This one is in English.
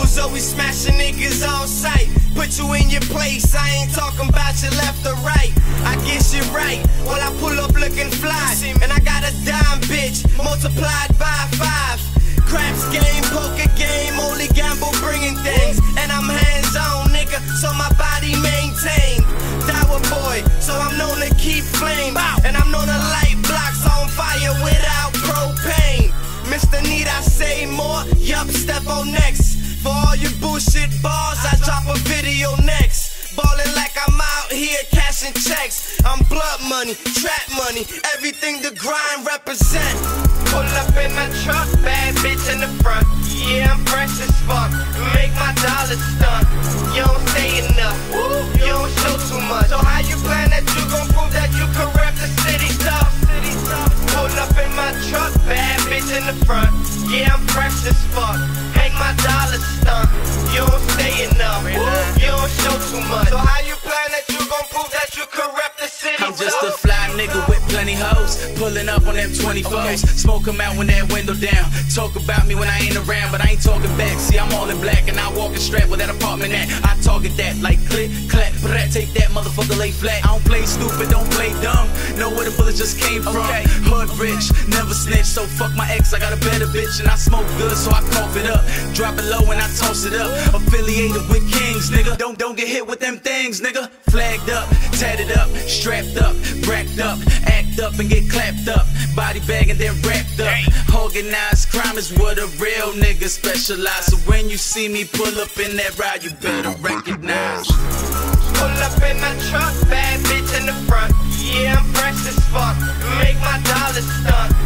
Dudes always smashing niggas on sight. Put you in your place, I ain't talking about your left or right. I guess you're right, well I pull up looking fly. And I got a dime bitch, multiplied by 5. Craps game, poker game, only gamble bringing things. And I'm hands on nigga, so my body maintained. Dower boy, so I'm known to keep flame. And I'm known to light blocks on fire without propane. Mr. Need I say more? Yup, step on next. For all you bullshit bars, I drop a video next. Ballin' like I'm out here cashing checks. I'm blood money, trap money, everything the grind represent. Pull up in my truck, bad bitch in the front. Yeah, I'm fresh as fuck, make my dollars stunt. You don't say enough, you don't show too much. So how you plan that you gon' prove that you can rep the city tough? Pull up in my truck, bad bitch in the front. Yeah, I'm fresh as fuck, make my dollars stunt. You don't say enough, you don't show too much. So how you plan that you gon' prove that you can rep the city tough? I'm just a fly nigga with plenty hoes, pulling up on them 24s. Smoke 'em out when that window down. Talk about me when I ain't around, but I ain't talking back. See, I'm all in black and I walk in strap with that apartment at. I target that like click, clap, brat. Take that motherfucker, lay flat. I don't play stupid, don't play dumb. Know where the bullets just came from. Hood rich, never snitch, so fuck my ex. I got a better bitch and I smoke good, so I cough it up. Drop it low and I toss it up. Affiliated with kings, nigga. Don't get hit with them things, nigga. Flagged up, tatted up, strapped up, racked up, act up and get clapped up. Body bag and then wrapped up. Organized crime is what a real nigga specialize. So when you see me pull up in that ride, you better recognize. Pull up in my truck, bad bitch in the front. Yeah, I'm fresh as fuck, make my dollars stunt.